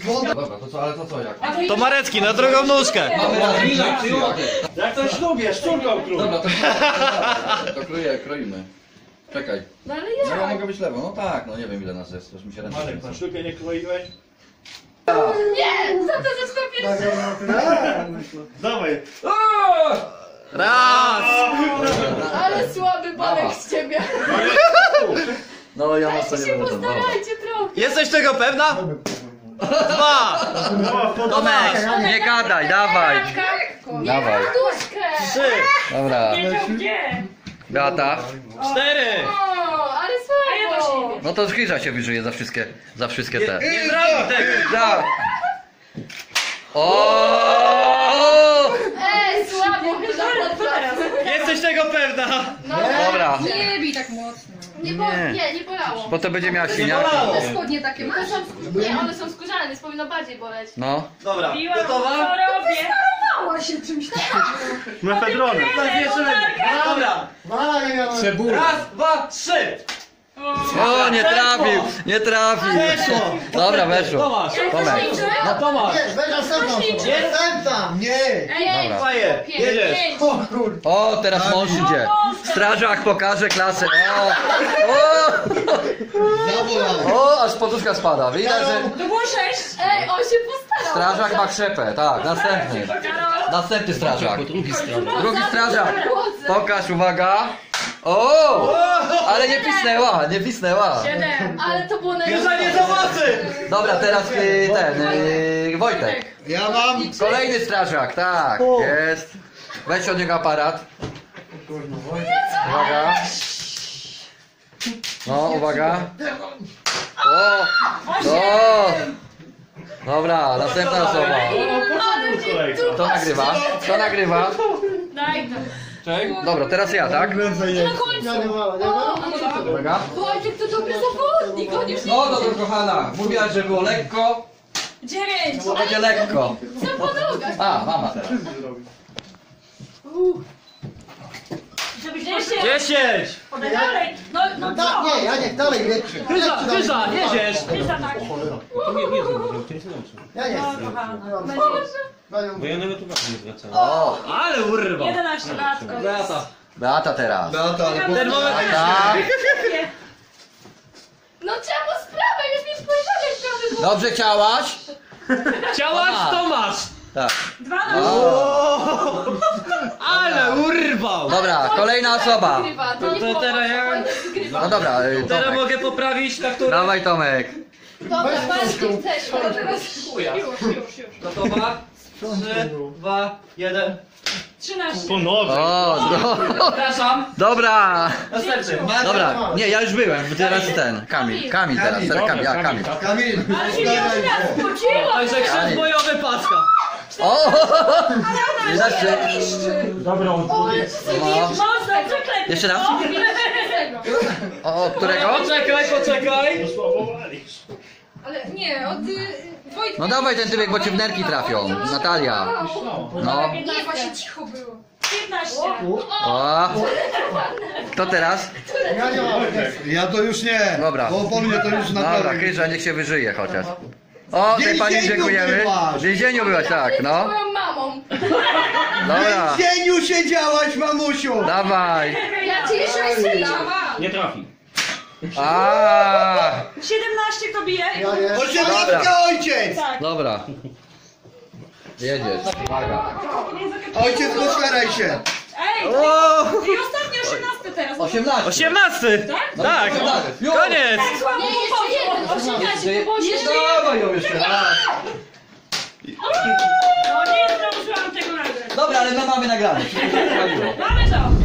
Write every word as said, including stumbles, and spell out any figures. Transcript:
Dobra, to co, ale to co jak? To Marecki na drugą nóżkę. Mamy raz bliżej, Jak to ślubie, szczurką król. Dobra, to, to kroję, kroimy. Czekaj. No ale No ja jak? mogę być lewo, no tak, no nie wiem ile nas jest, już mi się ręce Marek, kręcą. na szlupie nie kroiłeś? Nie! Co to za pierwszy? Dawaj. Raz! Ale słaby Bolek z ciebie. No ja was to Weźcie nie się będę dobra. postarajcie trochę. Jesteś tego pewna? Dwa! Tomek, nie gadaj, dawaj. Dawaj. Duszkę! Trzy! Dobra. Gdzie? Beata. Cztery! O, ale słabo. No to Zgryza się wyżyje za wszystkie, za wszystkie te. Nie zrobi tego! Tak. O! Ej, słabo chyba. Jesteś tego pewna! No, Dobra. Nie bij tak mocno. nie, bo, Nie. nie, nie bolało. Bo to będzie miała siniaki. Te spodnie takie To masz? są skórzane, nie, one są skórzane, więc powinno bardziej boleć. No. Dobra, Biłam, gotowa? co robię? Mała się czymś takim. Mefedronem. Dobra! Raz, dwa, trzy! O, nie trafił, nie trafił. Weszło! Dobra, weszło. Tomasz! Tomek. No Tomasz! Weź następną osobę. Następna! Nie! Ej, Dobra. Fajer, jedziesz! O kurde! O, teraz mąż idzie. Strażak pokaże klasę. O, o, Zabolało. o, aż poduszka spada. Widać, że To było sześć. ej, on się postarał. strażak ma krzepę. Tak, następny. Następny strażak. Drugi strażak. Pokaż, uwaga. O, ale nie pisnęła, nie pisnęła. Siedem. Ale to było Już najlepsze. nie zobaczy! Dobra, teraz y, ten, y, Wojtek. Ja mam... Kolejny strażak, tak, jest. Weź od niego aparat. Uwaga. No, uwaga. O, o. Dobra, następna osoba. Kto nagrywa? Kto nagrywa? Daj to. Dobra, teraz ja, tak? Na Ja nie końcu. ma, nie ma? Uwaga. Wojciech to dobry zawodnik, on już nie No dobra, kochana, mówiłaś, że było lekko, Dziewięć. to będzie lekko. co po nogach. A, mama teraz. Żebyś dziesięć. Dziesięć! Podaj dalej. No, no Tak, co? nie, ja niech dalej wiecie. Kryza, kryza, jedziesz! Kryza tak. Ja nie No, chcę. kochana. Panią... Bo ja nawet uwagi nie zwracałem. O, Ale urwał! jedenaście lat. Beata. Beata teraz. Beata, ale Ten moment... Tak. No czemu z prawej? Już mi spojrzałeś prawy bok. Dobrze chciałaś? Chciałaś, to masz! Tak. Dwa na O. Ale urwał! Dobra, kolejna osoba. Wygrywa, to nie To było. teraz ja- Wojtek wygrywa. No dobra, y, Teraz Tomek. mogę poprawić na którym... Dawaj Tomek. Dobra, bardziej chcesz. ale teraz chuja. Już, już, już. Gotowa? Trzy, dwa, jeden. Trzynaście. Po nodze. O, no. Zapraszam. Dobra. Następny. Dobra, nie, ja już byłem, teraz ten, Kamil, Kamil teraz, teraz Kamil, ja, Kamil. Kamil, Ale się nie odwróciła. Także chrzest bojowy Paska. O, widać, że... Dobra, on No. Mocno, przeklepię. Jeszcze raz? O, od którego? Poczekaj, poczekaj. słabowalisz. Ale nie, od y, Wojtka. No dawaj ten tyłek, bo ci w nerki trafią, Natalia. No, Nie, właśnie cicho było. piętnaście. o. Kto teraz? ja nie mam. Ja to już nie. Dobra. Bo po mnie to już Dobra, naprawdę. Kryża, niech się wyżyje chociaż. O, tej pani więzieniu dziękujemy. byłaś. W więzieniu byłaś, tak, no. Moją mamą. Dobra, W cieniu siedziałaś, mamusiu! dawaj. Ja ci jeszcze syna. Nie trafi. A, siedemnaście kto bije? Ja nie. Dobra. Osiemnastka ojciec! dobra. Jedziesz. Uwaga. Ojciec, postaraj się. Ej, O, i ostatni osiemnasty teraz. osiemnaście. Osiemnasty! Tak! Już. Koniec! Nie, jeszcze jeden. osiemnaście, to było Jeszcze się dawaj ją jeszcze raz. No nie zdążyłam tego nagrać. Dobra, ale my mamy nagrane. Mamy to.